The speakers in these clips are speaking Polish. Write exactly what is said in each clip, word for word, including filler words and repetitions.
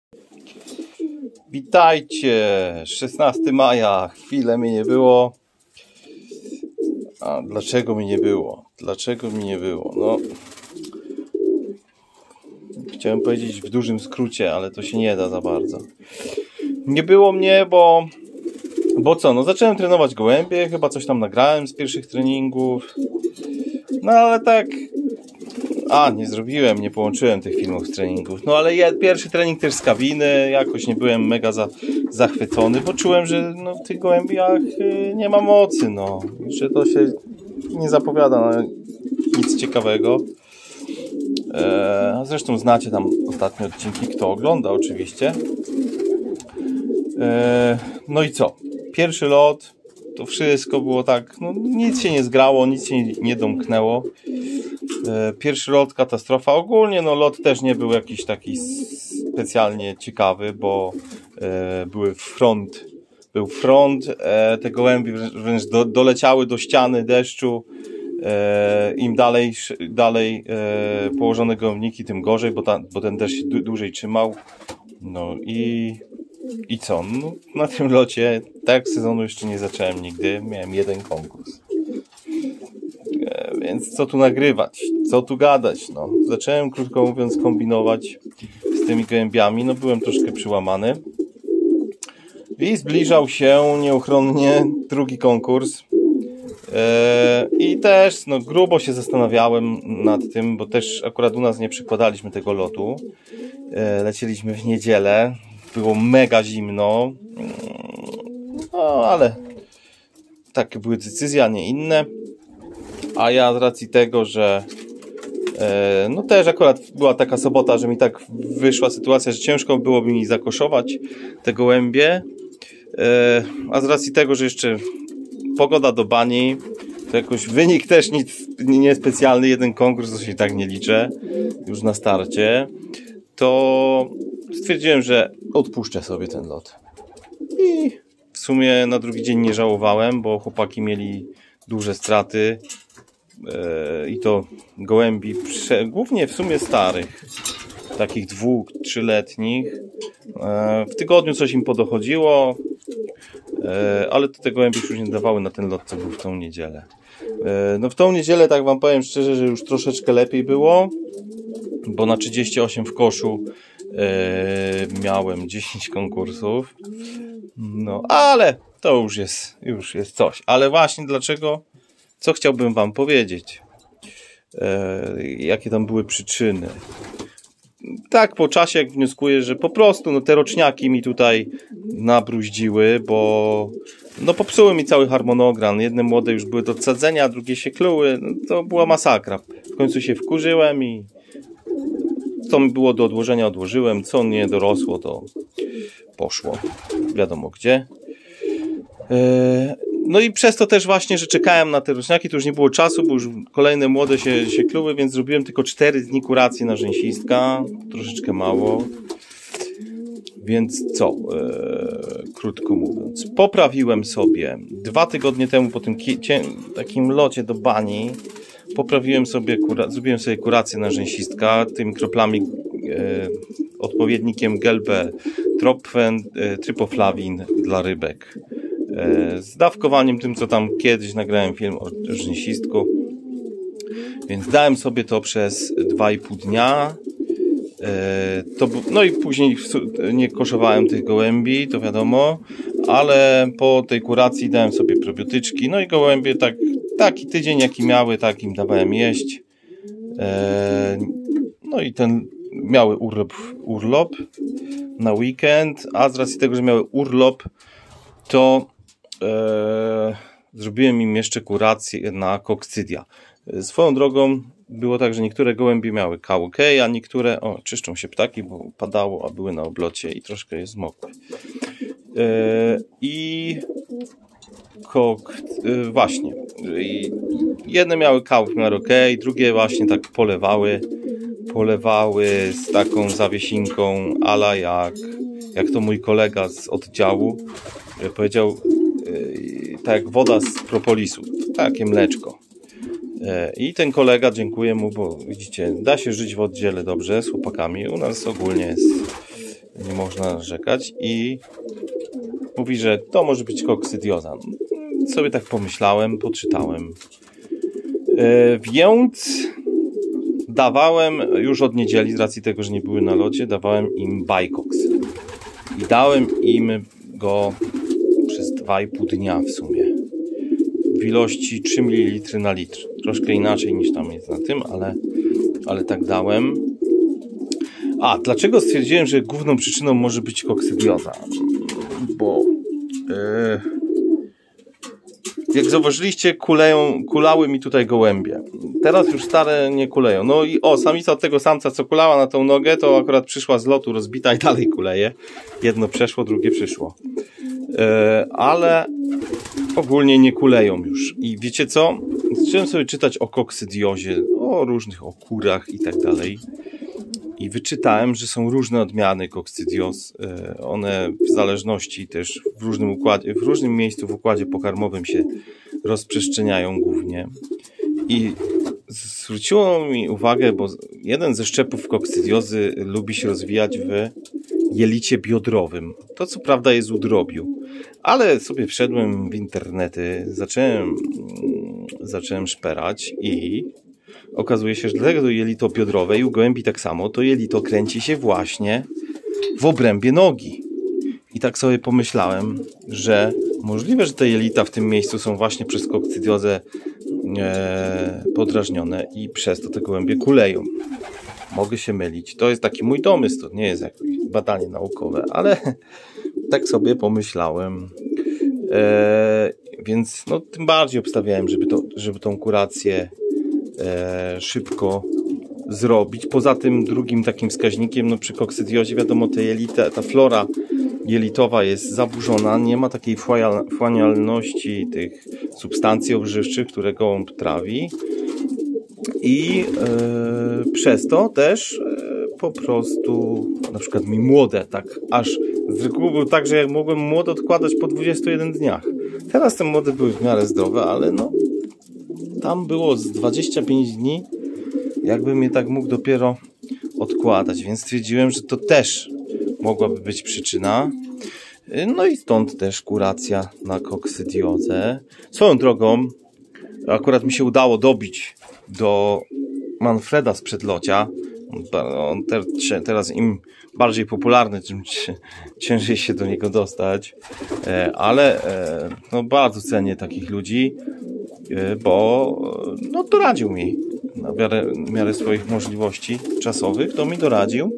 Witajcie! szesnastego maja, chwilę mnie nie było. A dlaczego mi nie było? Dlaczego mi nie było? No, chciałem powiedzieć w dużym skrócie, ale to się nie da za bardzo. Nie było mnie, bo bo co? No zacząłem trenować gołębie, chyba coś tam nagrałem z pierwszych treningów. No ale tak. A, nie zrobiłem, nie połączyłem tych filmów z treningów. No ale ja, pierwszy trening też z kabiny, jakoś nie byłem mega za, zachwycony, bo czułem, że no, w tych gołębiach y, nie ma mocy, no. I że to się nie zapowiada na nic ciekawego. E, zresztą znacie tam ostatnie odcinki, kto ogląda oczywiście. E, no i co? Pierwszy lot, to wszystko było tak, no nic się nie zgrało, nic się nie, nie domknęło. Pierwszy lot katastrofa. Ogólnie no lot też nie był jakiś taki specjalnie ciekawy, bo e, były front, był front, e, te gołębie wręcz do, doleciały do ściany deszczu. E, im dalej, dalej e, położone gołębniki, tym gorzej, bo, ta, bo ten deszcz się dłużej trzymał. No i i co? No, na tym locie, tak sezonu jeszcze nie zacząłem nigdy, miałem jeden konkurs. Więc co tu nagrywać? Co tu gadać? No, zacząłem, krótko mówiąc, kombinować z tymi gołębiami. No, byłem troszkę przyłamany. I zbliżał się nieuchronnie drugi konkurs. Eee, I też no, grubo się zastanawiałem nad tym, bo też akurat u nas nie przykładaliśmy tego lotu. Eee, lecieliśmy w niedzielę. Było mega zimno. No, ale takie były decyzje, a nie inne. A ja z racji tego, że e, no też akurat była taka sobota, że mi tak wyszła sytuacja, że ciężko byłoby mi zakoszować te gołębie, e, a z racji tego, że jeszcze pogoda do bani, to jakoś wynik też nic niespecjalny, jeden konkurs, to się tak nie liczę już na starcie, to stwierdziłem, że odpuszczę sobie ten lot. I w sumie na drugi dzień nie żałowałem, bo chłopaki mieli duże straty. I to gołębi, głównie w sumie starych, takich dwóch, trzyletnich. W tygodniu coś im podochodziło, ale to te gołębie już nie dawały na ten lot, co był w tą niedzielę. No w tą niedzielę, tak wam powiem szczerze, że już troszeczkę lepiej było, bo na trzydzieści osiem w koszu miałem dziesięć konkursów. No ale to już jest, już jest coś. Ale właśnie dlaczego? Co chciałbym wam powiedzieć? E, jakie tam były przyczyny? Tak, po czasie jak wnioskuję, że po prostu no, te roczniaki mi tutaj nabruździły, bo no, popsuły mi cały harmonogram. Jedne młode już były do odsadzenia, drugie się kluły. No, to była masakra. W końcu się wkurzyłem i co mi było do odłożenia, odłożyłem. Co nie dorosło, to poszło. Wiadomo gdzie. E, No i przez to też właśnie, że czekałem na te roczniaki, to już nie było czasu, bo już kolejne młode się, się kluły, więc zrobiłem tylko cztery dni kuracji na rzęsistka, troszeczkę mało. Więc co, e, krótko mówiąc, poprawiłem sobie dwa tygodnie temu po tym takim locie do bani, poprawiłem sobie, kura, zrobiłem sobie kurację na rzęsistka tymi kroplami, e, odpowiednikiem Gelbe Tropfen, e, Trypoflavin dla rybek. Z dawkowaniem tym, co tam kiedyś nagrałem film o rzęsistku. Więc dałem sobie to przez dwa i pół dnia. To, no i później nie koszowałem tych gołębi, to wiadomo, ale po tej kuracji dałem sobie probiotyczki. No i gołębie tak, taki tydzień jaki miały, tak im dawałem jeść. No i ten miały urlop, urlop na weekend, a z racji tego, że miały urlop, to e, zrobiłem im jeszcze kurację na kokcydia. Swoją drogą było tak, że niektóre gołębie miały K U K, a niektóre, o, czyszczą się ptaki, bo padało, a były na oblocie i troszkę je zmokły. E, I kok, e, właśnie, I jedne miały K U K w miarę OK, drugie właśnie tak polewały, polewały z taką zawiesinką, ala jak, jak to mój kolega z oddziału powiedział, tak jak woda z propolisu, takie mleczko. I ten kolega, dziękuję mu, bo widzicie, da się żyć w oddziale dobrze z chłopakami. U nas ogólnie jest nie można narzekać i mówi, że to może być kokcydioza. Sobie tak pomyślałem, poczytałem. E, więc dawałem już od niedzieli, z racji tego, że nie były na locie, dawałem im Bajkoks. I dałem im go przez dwa i pół dnia w sumie. W ilości trzy mililitry na litr. Troszkę inaczej niż tam jest na tym, ale, ale tak dałem. A, dlaczego stwierdziłem, że główną przyczyną może być kokcydioza? Bo yy, jak zauważyliście, kuleją, kulały mi tutaj gołębie. Teraz już stare nie kuleją. No i o, samica od tego samca, co kulała na tą nogę, to akurat przyszła z lotu rozbita i dalej kuleje. Jedno przeszło, drugie przyszło. Yy, ale ogólnie nie kuleją już. I wiecie co? Zacząłem sobie czytać o kokcydiozie, o różnych, o kurach i tak dalej. I wyczytałem, że są różne odmiany kokcydioz. One w zależności też w różnym układzie, w różnym miejscu w układzie pokarmowym się rozprzestrzeniają głównie. I zwróciło mi uwagę, bo jeden ze szczepów kokcydiozy lubi się rozwijać w jelicie biodrowym. To co prawda jest u drobiu. Ale sobie wszedłem w internety, zacząłem, zacząłem szperać i okazuje się, że dlatego to jelito biodrowe i u gołębi tak samo, to jelito kręci się właśnie w obrębie nogi. I tak sobie pomyślałem, że możliwe, że te jelita w tym miejscu są właśnie przez kokcydiozę e, podrażnione i przez to te gołębie kuleją. Mogę się mylić. To jest taki mój domysł, to nie jest jakieś badanie naukowe, ale tak sobie pomyślałem. E, więc no, tym bardziej obstawiałem, żeby, to, żeby tą kurację e, szybko zrobić. Poza tym drugim takim wskaźnikiem, no przy kokcydiozie wiadomo, te jelita, ta flora jelitowa jest zaburzona, nie ma takiej wchłanialności tych substancji odżywczych, które gołąb trawi i e, przez to też e, po prostu na przykład mi młode, tak aż z reguły było tak, że jak mogłem młode odkładać po dwudziestu jeden dniach. Teraz te młode były w miarę zdrowe, ale no tam było z dwudziestu pięciu dni, jakbym je tak mógł dopiero odkładać, więc stwierdziłem, że to też mogłaby być przyczyna. No i stąd też kuracja na kokcydiozę. Swoją drogą, akurat mi się udało dobić do Manfreda z Przedlocia. On te, teraz im bardziej popularny, tym ciężej się do niego dostać. Ale no, bardzo cenię takich ludzi, bo no, doradził mi na miarę, miarę swoich możliwości czasowych, to mi doradził.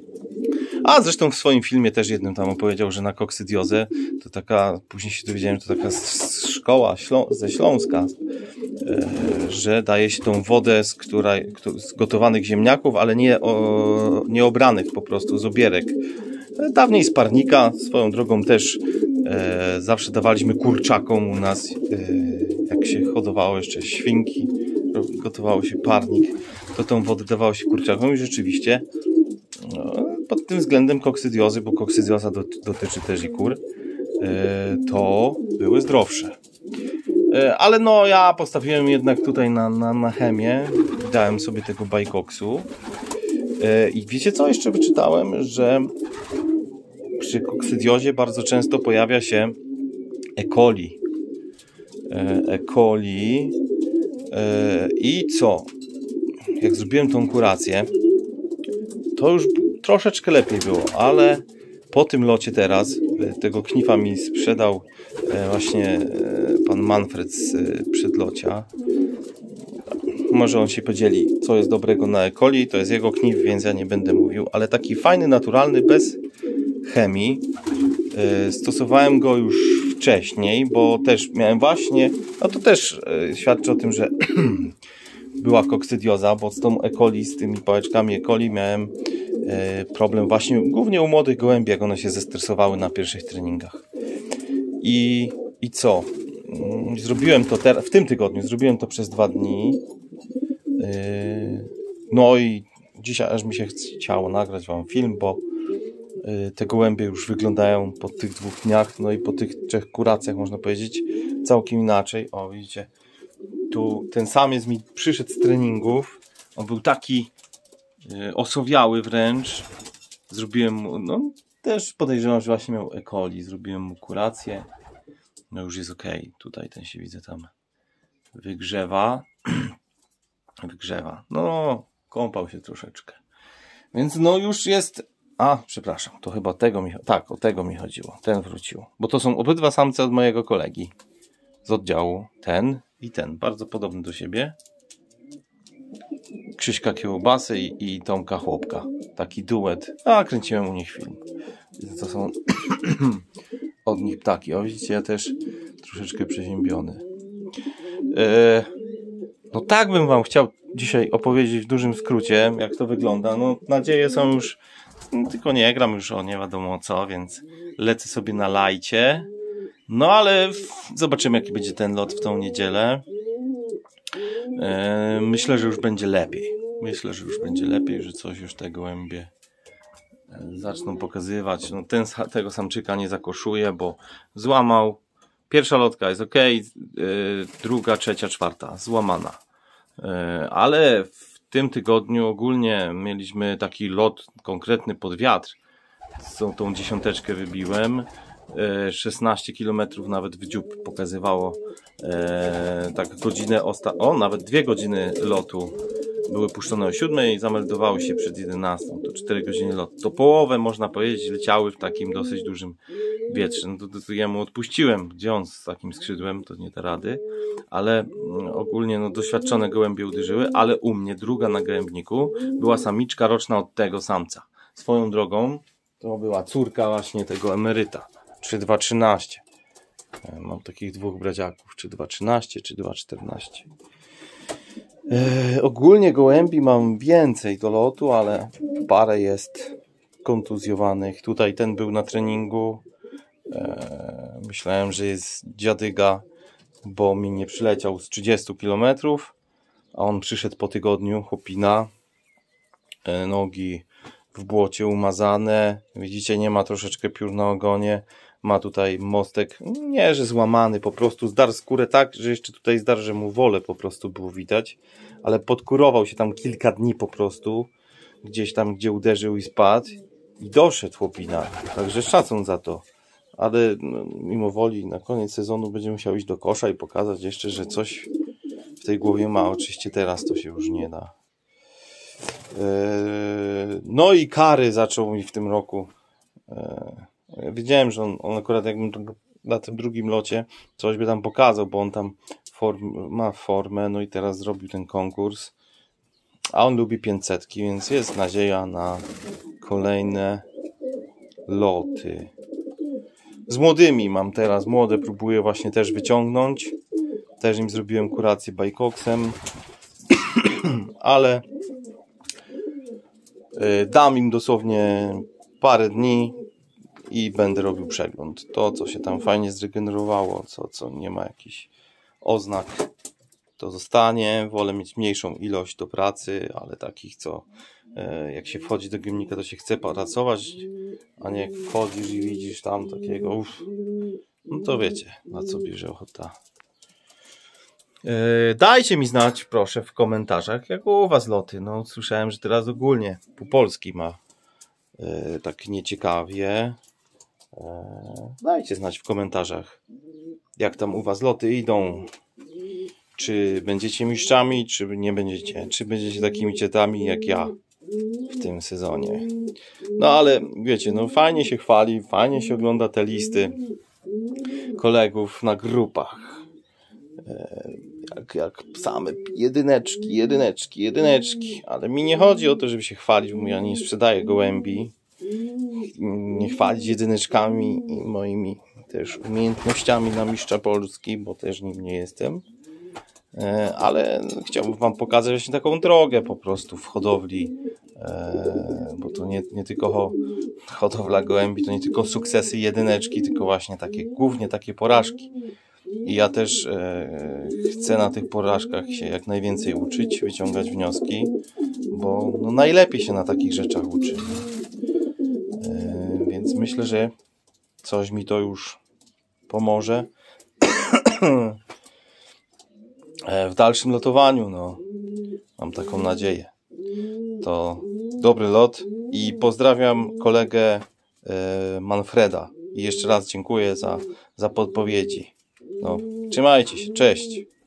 A zresztą w swoim filmie też jednym tam opowiedział, że na kokcydiozę to taka, później się dowiedziałem, to taka szkoła Ślą ze Śląska, e, że daje się tą wodę z, która, z gotowanych ziemniaków, ale nie, o, nie obranych po prostu, z obierek. Dawniej z parnika, swoją drogą też e, zawsze dawaliśmy kurczakom u nas, e, jak się hodowało jeszcze świnki, gotowało się parnik, to tą wodę dawało się kurczakom i rzeczywiście no, pod tym względem kokcydiozy, bo kokcydioza dotyczy też i kur, to były zdrowsze. Ale no ja postawiłem jednak tutaj na, na, na chemię, dałem sobie tego bajkoksu i wiecie co jeszcze wyczytałem, że przy kokcydiozie bardzo często pojawia się E. coli. E. coli i co? Jak zrobiłem tą kurację, to już troszeczkę lepiej było, ale po tym locie teraz, tego knifa mi sprzedał właśnie pan Manfred z Przedlocia. Może on się podzieli, co jest dobrego na E. coli, to jest jego knif, więc ja nie będę mówił, ale taki fajny, naturalny, bez chemii. Stosowałem go już wcześniej, bo też miałem właśnie, no to też świadczy o tym, że była kokcydioza, bo z tą E. coli, z tymi pałeczkami E. coli miałem e, problem właśnie głównie u młodych gołębi, jak one się zestresowały na pierwszych treningach. I, i co? Zrobiłem to ter- w tym tygodniu, zrobiłem to przez dwa dni. E, no i dzisiaj aż mi się chciało nagrać wam film, bo e, te gołębie już wyglądają po tych dwóch dniach, no i po tych trzech kuracjach, można powiedzieć, całkiem inaczej. O, widzicie, tu ten samiec mi przyszedł z treningów. On był taki y, osowiały wręcz. Zrobiłem mu, no, też podejrzewam, że właśnie miał E. coli. Zrobiłem mu kurację. No już jest ok. Tutaj ten się widzę tam wygrzewa. Wygrzewa. No, kąpał się troszeczkę. Więc no już jest... A, przepraszam, to chyba tego mi... Tak, o tego mi chodziło. Ten wrócił. Bo to są obydwa samce od mojego kolegi z oddziału. Ten i ten. Bardzo podobny do siebie. Krzyśka Kiełbasy i, i Tomka Chłopka. Taki duet. A, kręciłem u nich film. To są od nich ptaki. O, widzicie, ja też troszeczkę przeziębiony. E, no tak bym wam chciał dzisiaj opowiedzieć w dużym skrócie, jak to wygląda. No nadzieje są już, no, tylko nie gram już o nie wiadomo co, więc lecę sobie na lajcie. No ale zobaczymy, jaki będzie ten lot w tą niedzielę. E, myślę, że już będzie lepiej. Myślę, że już będzie lepiej, że coś już te gołębie zaczną pokazywać. No, ten tego samczyka nie zakoszuje, bo złamał. Pierwsza lotka jest ok, yy, druga, trzecia, czwarta złamana. Yy, ale w tym tygodniu ogólnie mieliśmy taki lot konkretny pod wiatr. Z tą dziesiąteczkę wybiłem. Yy, szesnaście kilometrów nawet w dziób pokazywało. Yy, tak godzinę osta... O, nawet dwie godziny lotu były puszczone o siódmej i zameldowały się przed jedenastą. To cztery godziny lotu. To połowę, można powiedzieć, leciały w takim dosyć dużym wietrze. No to, to, to ja mu odpuściłem. Gdzie on z takim skrzydłem, to nie da rady. Ale mm, ogólnie no, doświadczone gołębie uderzyły, ale u mnie druga na gołębniku była samiczka roczna od tego samca. Swoją drogą to była córka właśnie tego emeryta. trzy dwa trzynaście. Mam takich dwóch bradziaków. trzy dwa trzynaście, trzy dwa czternaście. E, ogólnie gołębi mam więcej do lotu, ale parę jest kontuzjowanych. Tutaj ten był na treningu. E, myślałem, że jest dziadyga, bo mi nie przyleciał z trzydziestu kilometrów, a on przyszedł po tygodniu, chłopina. E, nogi w błocie umazane. Widzicie, nie ma troszeczkę piór na ogonie. Ma tutaj mostek, nie, że złamany, po prostu zdarł skórę tak, że jeszcze tutaj zdarł, że mu wolę po prostu było widać, ale podkurował się tam kilka dni po prostu, gdzieś tam, gdzie uderzył i spadł i doszedł chłopina, także szacun za to, ale no, mimo woli na koniec sezonu będzie musiał iść do kosza i pokazać jeszcze, że coś w tej głowie ma. Oczywiście teraz to się już nie da. Eee, no i kary zaczął mi w tym roku. Eee, Wiedziałem, że on, on akurat jakbym na tym drugim locie coś by tam pokazał, bo on tam form, ma formę, no i teraz zrobił ten konkurs, a on lubi pięćsetki, więc jest nadzieja na kolejne loty. Z młodymi mam teraz, młode próbuję właśnie też wyciągnąć, też im zrobiłem kurację bajkoksem, ale y, dam im dosłownie parę dni i będę robił przegląd. To, co się tam fajnie zregenerowało, co, co nie ma jakichś oznak, to zostanie. Wolę mieć mniejszą ilość do pracy, ale takich, co e, jak się wchodzi do gymnika, to się chce pracować, a nie jak wchodzisz i widzisz tam takiego, uff, no to wiecie, na co bierze ochota. E, dajcie mi znać, proszę, w komentarzach, jak u was loty. No, słyszałem, że teraz ogólnie pół Polski ma e, tak nieciekawie. Dajcie znać w komentarzach, jak tam u was loty idą. Czy będziecie mistrzami, czy nie będziecie. Czy będziecie takimi cietami jak ja w tym sezonie. No ale wiecie, no fajnie się chwali, fajnie się ogląda te listy kolegów na grupach. Jak, jak same jedyneczki, jedyneczki, jedyneczki. Ale mi nie chodzi o to, żeby się chwalić, bo ja nie sprzedaję gołębi. Nie chwalić jedyneczkami i moimi też umiejętnościami na mistrza Polski, bo też nim nie jestem, ale chciałbym wam pokazać właśnie taką drogę po prostu w hodowli, bo to nie, nie tylko hodowla gołębi, to nie tylko sukcesy jedyneczki, tylko właśnie takie, głównie takie porażki. I ja też chcę na tych porażkach się jak najwięcej uczyć, wyciągać wnioski, bo no najlepiej się na takich rzeczach uczy. Więc myślę, że coś mi to już pomoże w dalszym lotowaniu. No, mam taką nadzieję. To dobry lot i pozdrawiam kolegę Manfreda. I jeszcze raz dziękuję za, za podpowiedzi. No, trzymajcie się, cześć.